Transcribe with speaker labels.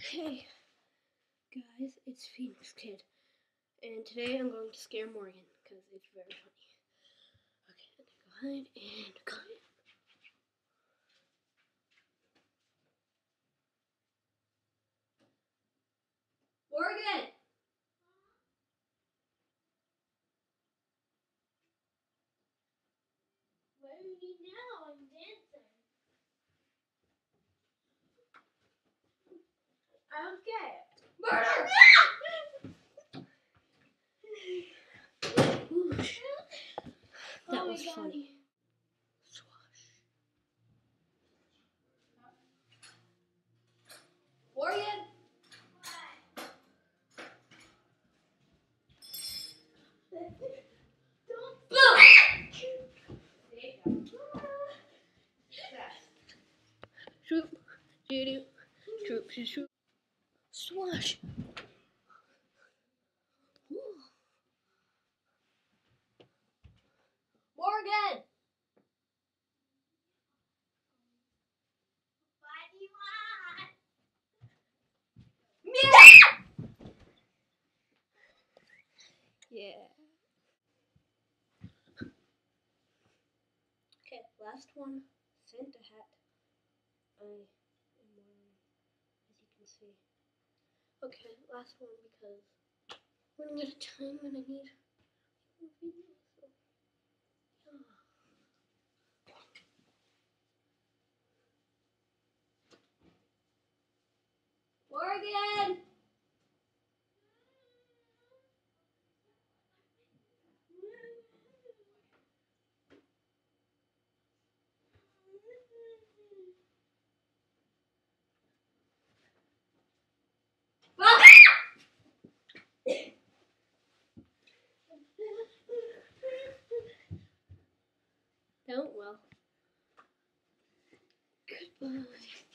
Speaker 1: Hey guys, it's Phoenix Kid, and today I'm going to scare Morgan because it's very funny. Okay, go ahead and go ahead. Morgan!
Speaker 2: What do you need now? I'm dancing. I don't get it.
Speaker 1: Murder! That was funny. Swash. Morgan! Shoot, shoot, shoot, shoot, shoot. Swash. Morgan!
Speaker 2: What do you want?
Speaker 1: Yeah. Okay, last one. Santa hat. I am wearing, as you can see. Okay, last one because we're running out of time and I need more videos. So, yeah. Morgan! Don't well. Goodbye.